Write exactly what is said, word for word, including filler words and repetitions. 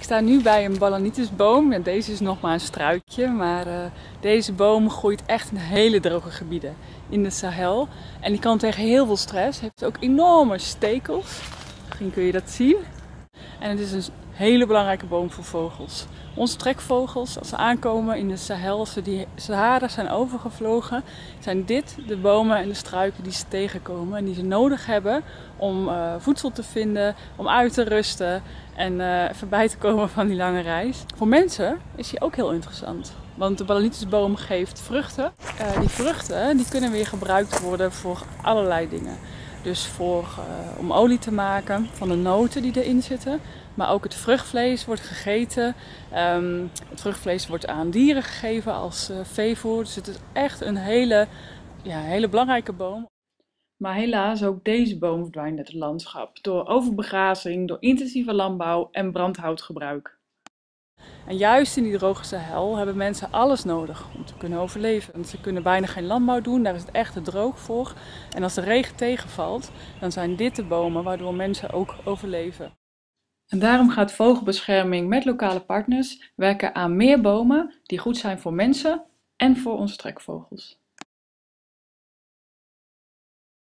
sta nu bij een balanitisboom. Ja, deze is nog maar een struikje, maar uh, deze boom groeit echt in hele droge gebieden in de Sahel. En die kan tegen heel veel stress, heeft ook enorme stekels. Misschien kun je dat zien. En het is een hele belangrijke boom voor vogels. Onze trekvogels, als ze aankomen in de Sahel, als ze die Sahara zijn overgevlogen, zijn dit de bomen en de struiken die ze tegenkomen en die ze nodig hebben om uh, voedsel te vinden, om uit te rusten en uh, even bij te komen van die lange reis. Voor mensen is die ook heel interessant, want de balanitisboom geeft vruchten. Uh, die vruchten die kunnen weer gebruikt worden voor allerlei dingen. Dus voor, uh, om olie te maken van de noten die erin zitten. Maar ook het vruchtvlees wordt gegeten. Um, het vruchtvlees wordt aan dieren gegeven als uh, veevoer. Dus het is echt een hele, ja, hele belangrijke boom. Maar helaas ook deze boom verdwijnt uit het landschap. Door overbegrazing, door intensieve landbouw en brandhoutgebruik. En juist in die droge Sahel hebben mensen alles nodig om te kunnen overleven. Want ze kunnen bijna geen landbouw doen, daar is het echt te droog voor. En als de regen tegenvalt, dan zijn dit de bomen waardoor mensen ook overleven. En daarom gaat Vogelbescherming met lokale partners werken aan meer bomen die goed zijn voor mensen en voor onze trekvogels.